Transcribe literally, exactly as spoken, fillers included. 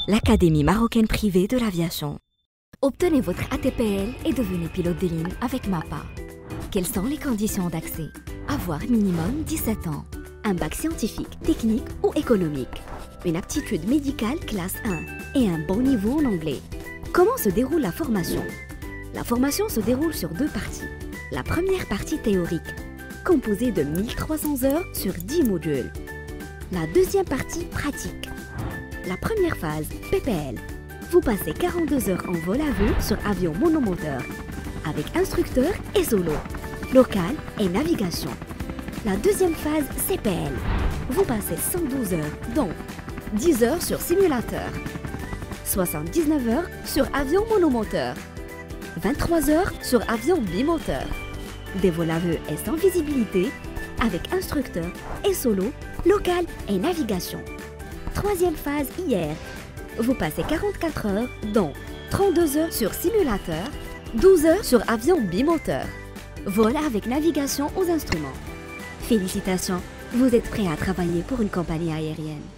l'Académie marocaine privée de l'aviation. Obtenez votre A T P L et devenez pilote de ligne avec MAPA. Quelles sont les conditions d'accès? Avoir minimum dix-sept ans, un bac scientifique, technique ou économique, une aptitude médicale classe un et un bon niveau en anglais. Comment se déroule la formation? La formation se déroule sur deux parties. La première partie théorique, composée de mille trois cents heures sur dix modules. La deuxième partie pratique. La première phase, P P L. Vous passez quarante-deux heures en vol à vue sur avion monomoteur, avec instructeur et solo, local et navigation. La deuxième phase, C P L. Vous passez cent douze heures, dont dix heures sur simulateur, soixante-dix-neuf heures sur avion monomoteur, vingt-trois heures sur avion bimoteur, des vols à vue et sans visibilité, avec instructeur et solo, local et navigation. Troisième phase, I R. Vous passez quarante-quatre heures, dont trente-deux heures sur simulateur, douze heures sur avion bimoteur. Vol avec navigation aux instruments. Félicitations, vous êtes prêt à travailler pour une compagnie aérienne.